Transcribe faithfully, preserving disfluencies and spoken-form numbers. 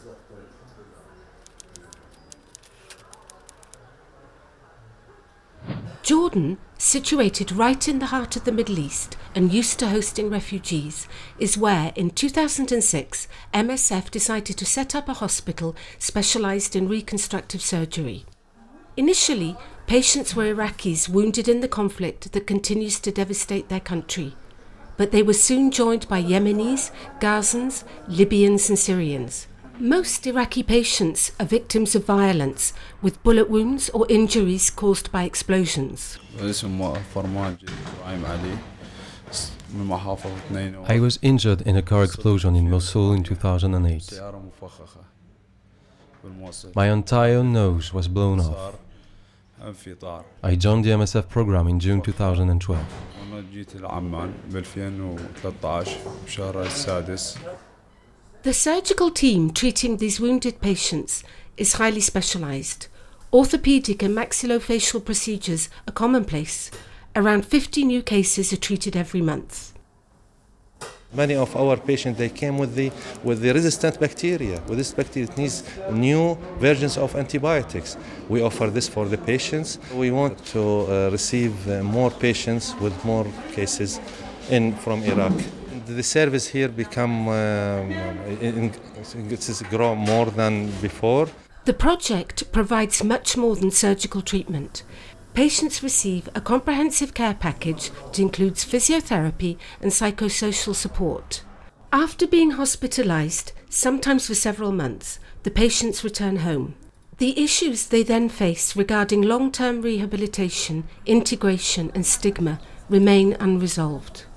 Jordan, situated right in the heart of the Middle East and used to hosting refugees, is where, in two thousand six, M S F decided to set up a hospital specialised in reconstructive surgery. Initially, patients were Iraqis wounded in the conflict that continues to devastate their country, but they were soon joined by Yemenis, Gazans, Libyans and Syrians. Most Iraqi patients are victims of violence, with bullet wounds or injuries caused by explosions. I was injured in a car explosion in Mosul in two thousand eight. My entire nose was blown off. I joined the M S F program in June two thousand twelve. The surgical team treating these wounded patients is highly specialised. Orthopaedic and maxillofacial procedures are commonplace. Around fifty new cases are treated every month. Many of our patients, they came with the with the resistant bacteria. With this bacteria, it needs new versions of antibiotics. We offer this for the patients. We want to uh, receive uh, more patients with more cases in from Iraq. The service here become um, it's grow more than before. The project provides much more than surgical treatment. Patients receive a comprehensive care package that includes physiotherapy and psychosocial support. After being hospitalised, sometimes for several months, the patients return home. The issues they then face regarding long-term rehabilitation, integration and stigma remain unresolved.